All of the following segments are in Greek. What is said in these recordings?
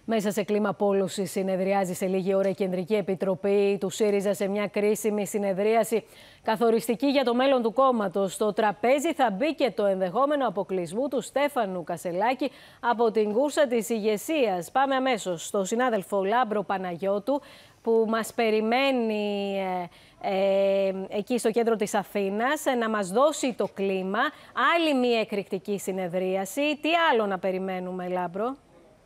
Μέσα σε κλίμα πόλωσης συνεδριάζει σε λίγη ώρα η Κεντρική Επιτροπή του ΣΥΡΙΖΑ σε μια κρίσιμη συνεδρίαση καθοριστική για το μέλλον του κόμματος. Στο τραπέζι θα μπει και το ενδεχόμενο αποκλεισμού του Στέφανου Κασελάκη από την κούρσα της ηγεσίας. Πάμε αμέσως στο συνάδελφο Λάμπρο Παναγιώτου που μας περιμένει εκεί στο κέντρο της Αθήνας να μας δώσει το κλίμα. Άλλη μια εκρηκτική συνεδρίαση. Τι άλλο να περιμένουμε, Λάμπρο?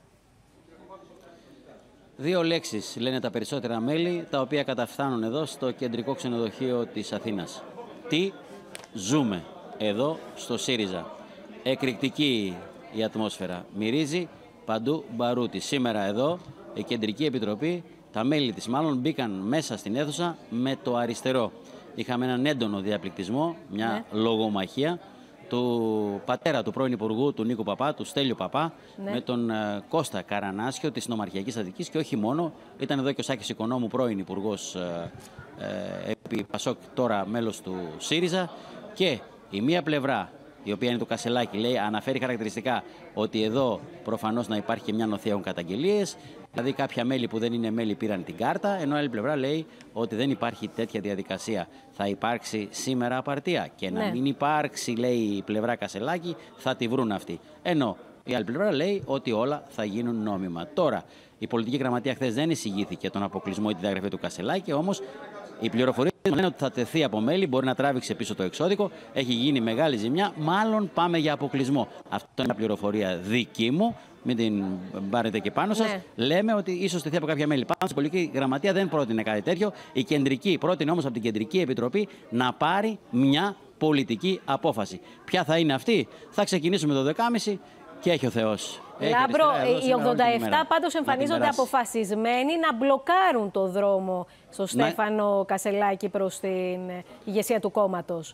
Δύο λέξεις λένε τα περισσότερα μέλη, τα οποία καταφθάνουν εδώ στο κεντρικό ξενοδοχείο της Αθήνας. Τι ζούμε εδώ στο ΣΥΡΙΖΑ. Εκρηκτική η ατμόσφαιρα. Μυρίζει παντού μπαρούτι. Σήμερα εδώ η Κεντρική Επιτροπή, τα μέλη της μάλλον, μπήκαν μέσα στην αίθουσα με το αριστερό. Είχαμε έναν έντονο διαπληκτισμό, μια λογομαχία του πατέρα του πρώην Υπουργού, του Νίκου Παπά, του Στέλιου Παπά, με τον Κώστα Καρανάσιο της Νομαρχιακής Αττικής, και όχι μόνο. Ήταν εδώ και ο Σάκης Οικονόμου, πρώην Υπουργός επί Πασόκ, τώρα μέλος του ΣΥΡΙΖΑ. Και η μία πλευρά, η οποία είναι το Κασελάκη, λέει, αναφέρει χαρακτηριστικά ότι εδώ προφανώς να υπάρχει και μια νοθεία καταγγελίες. Δηλαδή, κάποια μέλη που δεν είναι μέλη πήραν την κάρτα, ενώ άλλη πλευρά λέει ότι δεν υπάρχει τέτοια διαδικασία. Θα υπάρξει σήμερα απαρτία. Και να μην υπάρξει, λέει η πλευρά Κασελάκη, θα τη βρουν αυτοί. Ενώ η άλλη πλευρά λέει ότι όλα θα γίνουν νόμιμα. Τώρα, η πολιτική γραμματεία χθες δεν εισηγήθηκε τον αποκλεισμό ή τη διαγραφή του Κασελάκη, όμως οι πληροφορίες λένε ότι θα τεθεί από μέλη, μπορεί να τράβηξε πίσω το εξώδικο, έχει γίνει μεγάλη ζημιά, μάλλον πάμε για αποκλεισμό. Αυτό είναι μια πληροφορία δική μου, μην την πάρετε και πάνω σας. Λέμε ότι ίσως τεθεί από κάποια μέλη. Πάνω στην πολιτική γραμματεία δεν πρότεινε κάτι τέτοιο. Η κεντρική πρότεινε όμως από την Κεντρική Επιτροπή να πάρει μια πολιτική απόφαση. Ποια θα είναι αυτή? Θα ξεκινήσουμε το 12.30 και έχει ο Θεός. Λάμπρο, οι 87 πάντως εμφανίζονται αποφασισμένοι να μπλοκάρουν το δρόμο στο Στέφανο Κασελάκη προς την ηγεσία του κόμματος.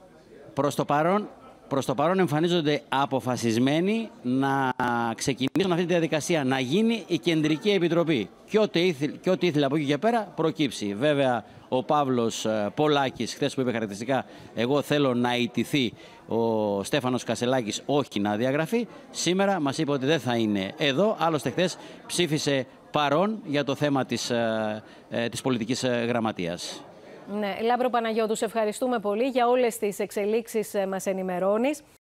Προς το παρόν εμφανίζονται αποφασισμένοι να ξεκινήσουν αυτή τη διαδικασία, να γίνει η Κεντρική Επιτροπή. Και ό,τι ήθελε από εκεί και πέρα προκύψει. Βέβαια, ο Παύλος Πολάκης, χθες που είπε χαρακτηριστικά, εγώ θέλω να ιτηθεί ο Στέφανος Κασελάκης, όχι να διαγραφεί. Σήμερα μας είπε ότι δεν θα είναι εδώ. Άλλωστε, χθες ψήφισε παρόν για το θέμα της πολιτικής γραμματείας. Ναι, Λάμπρο Παναγιώτου, σε ευχαριστούμε πολύ για όλες τις εξελίξεις μας ενημερώνεις.